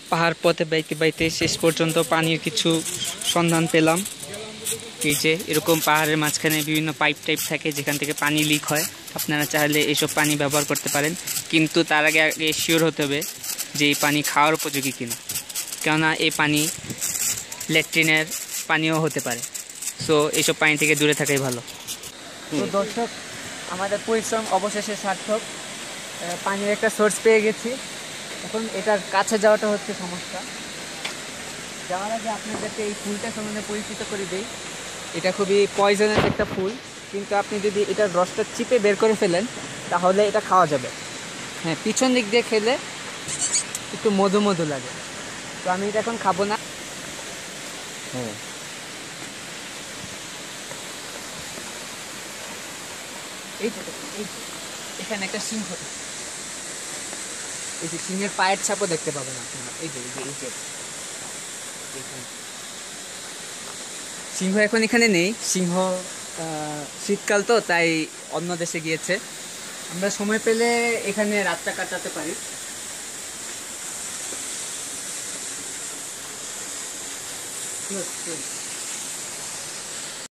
পাহাড় পথে বাইতে বাইতে শেষ পর্যন্ত পানির কিছু সন্ধান পেলাম। এই যে এরকম পাহাড়ের মাঝখানে বিভিন্ন পাইপ টাইপ থাকে যেখান থেকে পানি লিক হয়। আপনারা চাইলে এইসব পানি ব্যবহার করতে পারেন, কিন্তু তার আগে শিওর হতে হবে যে এই পানি খাওয়ার উপযোগী কিনা, কেননা এই পানি ল্যাট্রিনের পানিও হতে পারে। সো এইসব পানি থেকে দূরে থাকাই ভালো। তো দর্শক, আমাদের পরিশ্রম অবশেষে সার্থক। পানির একটা সোর্স পেয়ে গেছি। এখন এটার কাছে যাওয়াটা হচ্ছে সমস্যা। যাওয়ার আগে আপনাদেরকে এই ফুলটা সম্বন্ধে পরিচিত করে দিই। এটা খুবই পয়জনাস একটা ফুল, কিন্তু আপনি যদি এটার রসটা চিপে বের করে ফেলেন তাহলে এটা খাওয়া যাবে। হ্যাঁ, পিছন দিক দিয়ে খেলে একটু মধু মধু লাগে। তো আমি এটা এখন খাবো না। এই এখানে একটা সিংহ, এই যে সিংহের পায়ের ছাপও দেখতে পাবেন আপনারা। এই যে সিংহ এখন এখানে নেই। সিংহ শীতকাল তো, তাই অন্য দেশে গিয়েছে। আমরা সময় পেলে এখানে রাতটা কাটাতে পারি।